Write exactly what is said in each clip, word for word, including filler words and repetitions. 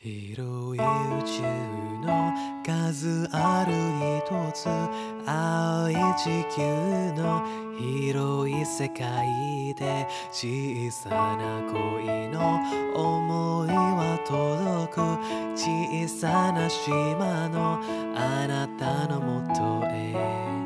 広い宇宙の数ある一つ、青い地球の広い世界で、小さな恋の想いは届く、小さな島のあなたのもとへ。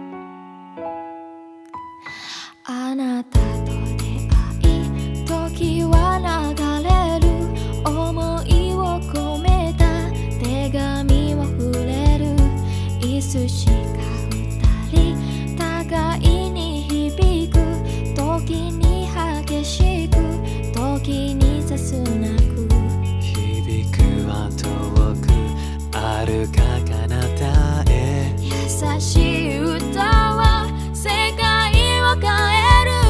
あなたと出会い、時は流れる、想いを込めた手紙を触れる、いつしか二人互いに響く、時に激しく、時に切なく、 響くは遠く遥か彼方へ。 優しい歌は世界を変える。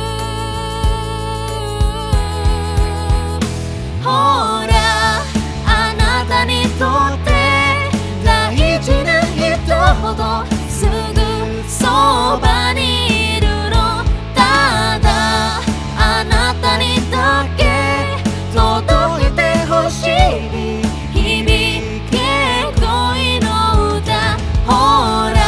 ほら、あなたにとって大事な人ほどすぐそばにいるの。ただあなたにだけ届いてほしい、響け恋の歌。ほら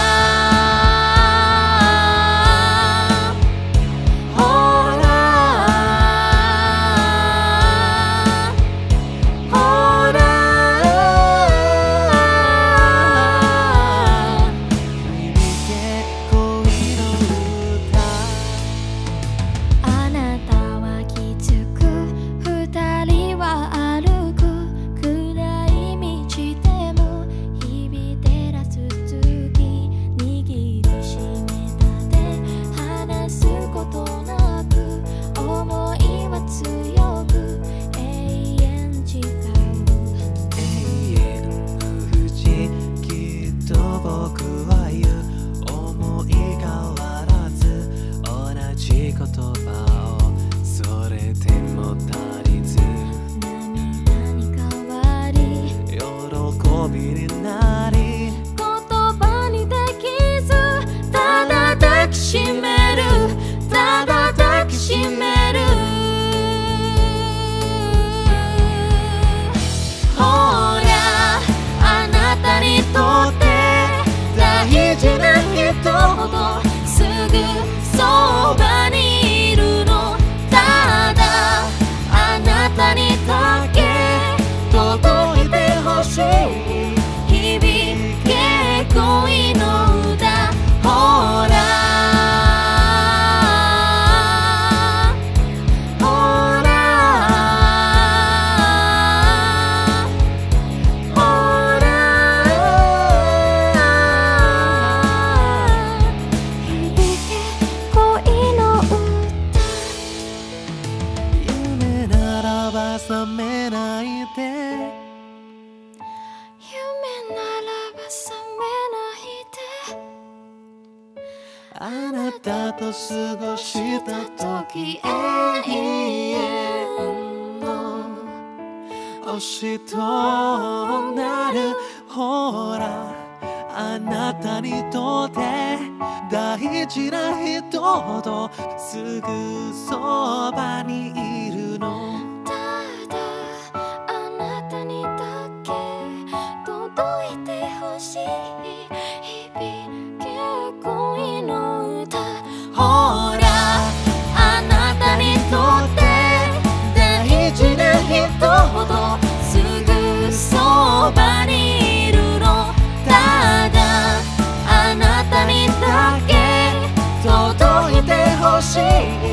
ほどすぐそばにいるの。ただあなたにだけ届いてほしい、響け恋の歌。ほら覚めないで、夢ならば覚めないで、 あなたと過ごした時、永遠の星となる。ほら、あなたにとって大事な人ほどすぐそばにいるの。 ほら、あなたにとって大事な人ほどすぐそばにいるの。ただあなたにだけ届いてほしい。